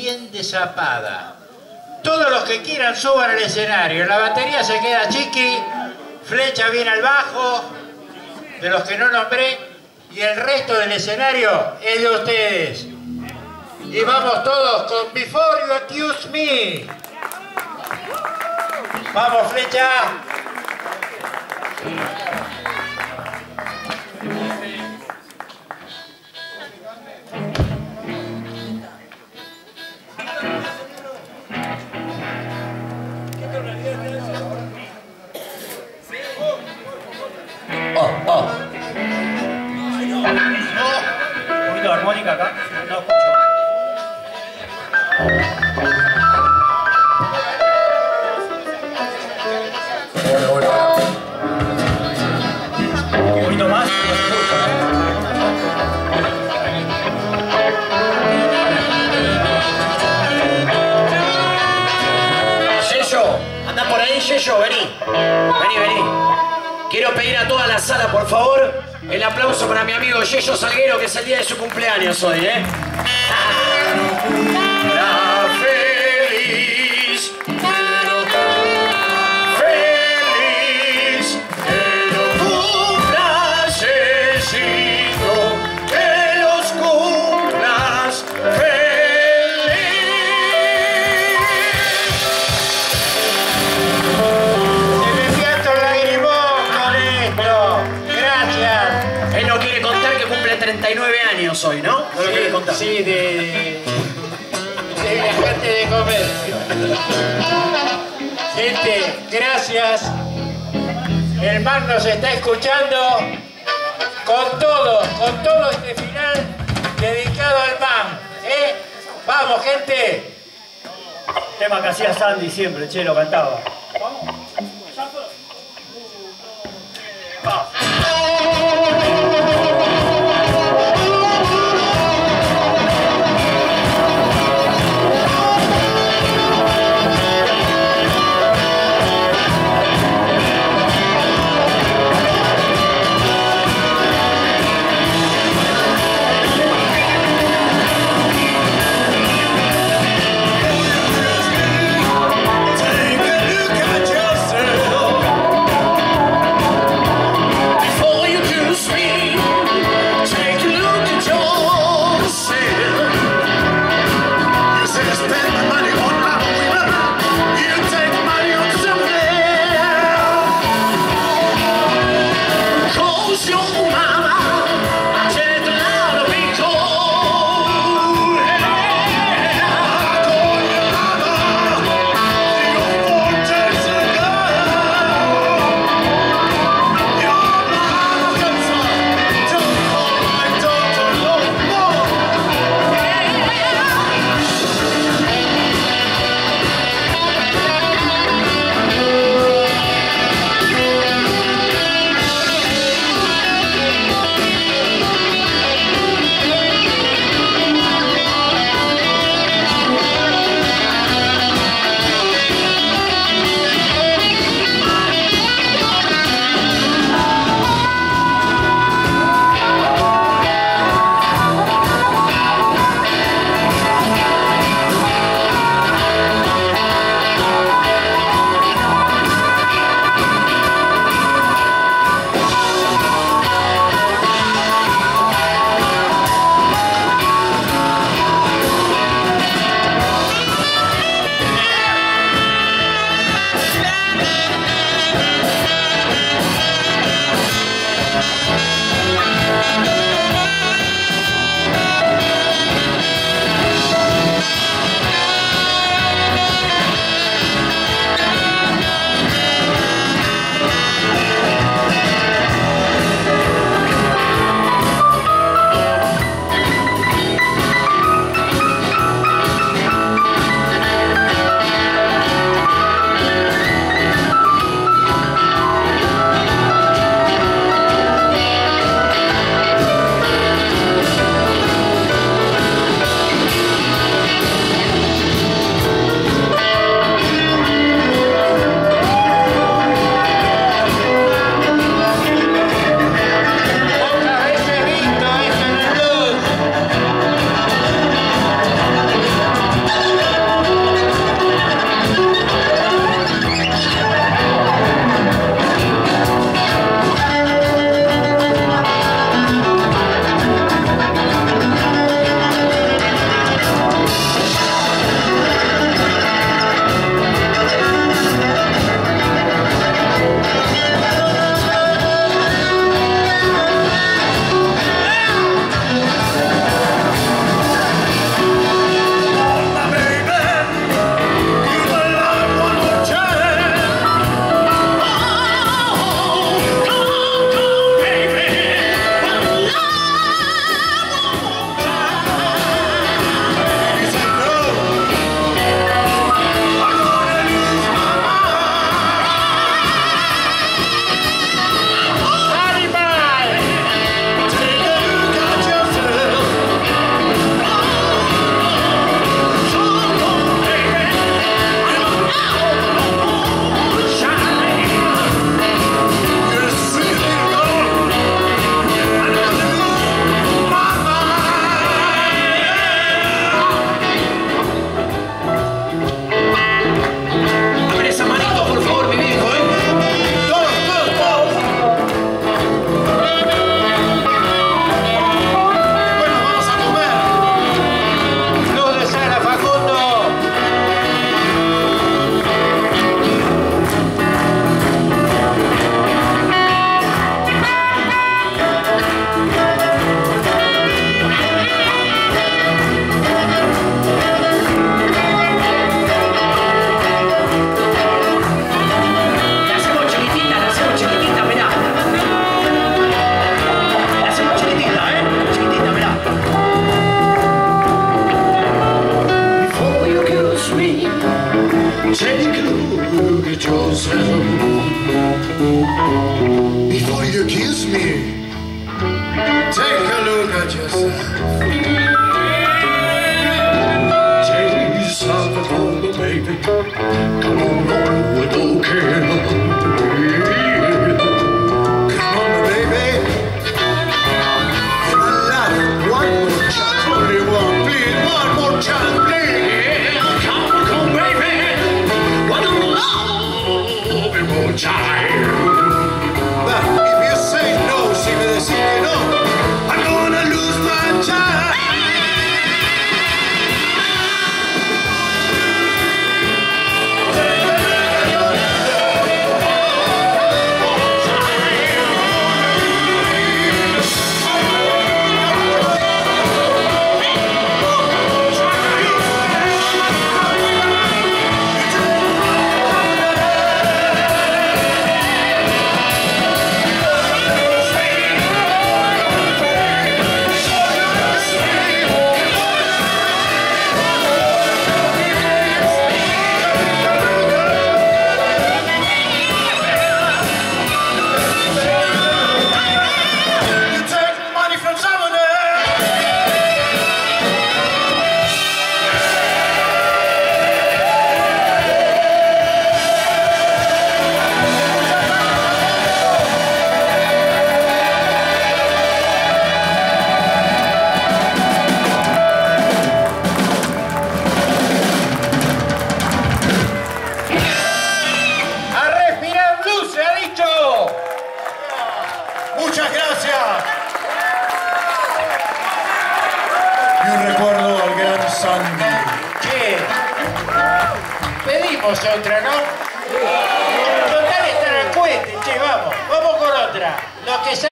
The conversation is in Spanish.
bien desapada. Todos los que quieran suban al escenario. En la batería se queda Chiqui, Flecha viene al bajo, de los que no nombré, y el resto del escenario es de ustedes. Y vamos todos con Before You Accuse Me. Vamos, Flecha. Un poquito de armónica acá. No escucho. Un poquito más. Yello, anda por ahí, Yello, vení. Vení. Quiero pedir a toda la sala, por favor, el aplauso para mi amigo Yello Salguero, que es el día de su cumpleaños hoy, ¿eh? La feliz, que lo cumplas, Yeyito, que los cumplas feliz. Se me pianta el lagrimón con esto. Gracias. Él no quiere contar que cumple 39 años hoy, ¿no? No lo quiere contar. Sí, de viajante de comer. Gente, gracias. El MAN nos está escuchando con todo este final dedicado al MAN. Vamos, gente. Tema que hacía Sandy siempre, che, lo cantaba. Take a look at yourself. Take a look at yourself before you kiss me. Take a look at yourself. Taste of the whole, baby. Come on over, don't care. Come on, baby. And I love one more chance, only one, please, one more chance, please. Come on, baby. What a love, one more time. But if you say no, see me the secret, no, I'm gonna lose my time. Muchas gracias. Y un recuerdo al gran Sandy. Che, pedimos otra, ¿no? Total está en el cohete, che, vamos con otra. Lo que